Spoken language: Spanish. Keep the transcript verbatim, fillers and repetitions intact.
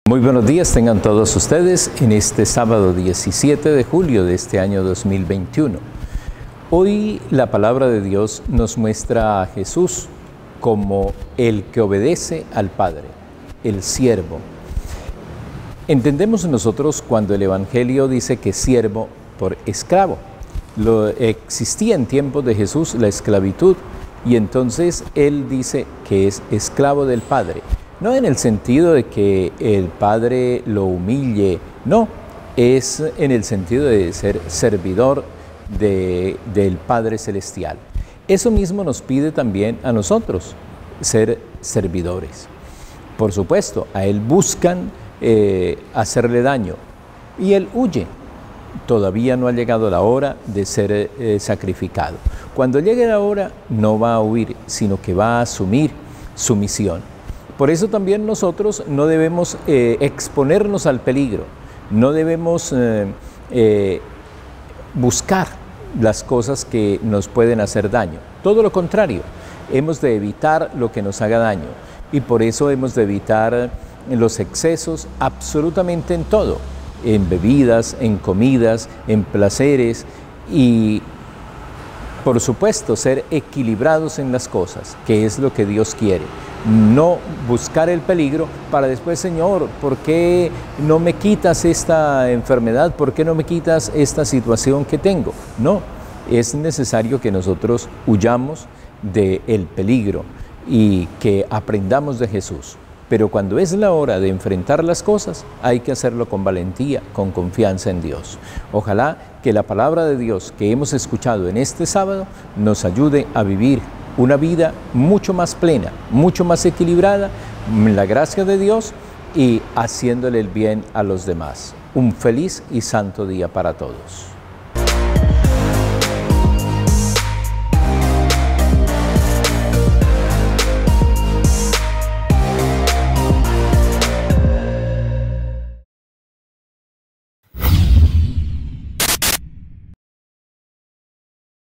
Muy buenos días tengan todos ustedes en este sábado diecisiete de julio de este año dos mil veintiuno. Hoy la palabra de Dios nos muestra a Jesús como el que obedece al Padre, el siervo. Entendemos nosotros cuando el Evangelio dice que siervo por esclavo. Lo, existía en tiempos de Jesús la esclavitud y entonces Él dice que es esclavo del Padre. No en el sentido de que el Padre lo humille, no, es en el sentido de ser servidor de, del Padre Celestial. Eso mismo nos pide también a nosotros, ser servidores. Por supuesto, a Él buscan eh, hacerle daño y Él huye. Todavía no ha llegado la hora de ser eh, sacrificado. Cuando llegue la hora, no va a huir, sino que va a asumir su misión. Por eso también nosotros no debemos eh, exponernos al peligro, no debemos eh, eh, buscar las cosas que nos pueden hacer daño. Todo lo contrario, hemos de evitar lo que nos haga daño y por eso hemos de evitar los excesos absolutamente en todo, en bebidas, en comidas, en placeres y por supuesto ser equilibrados en las cosas, que es lo que Dios quiere. No buscar el peligro para después, Señor, ¿por qué no me quitas esta enfermedad? ¿Por qué no me quitas esta situación que tengo? No, es necesario que nosotros huyamos del peligro y que aprendamos de Jesús. Pero cuando es la hora de enfrentar las cosas, hay que hacerlo con valentía, con confianza en Dios. Ojalá que la palabra de Dios que hemos escuchado en este sábado nos ayude a vivir una vida mucho más plena, mucho más equilibrada, en la gracia de Dios y haciéndole el bien a los demás. Un feliz y santo día para todos.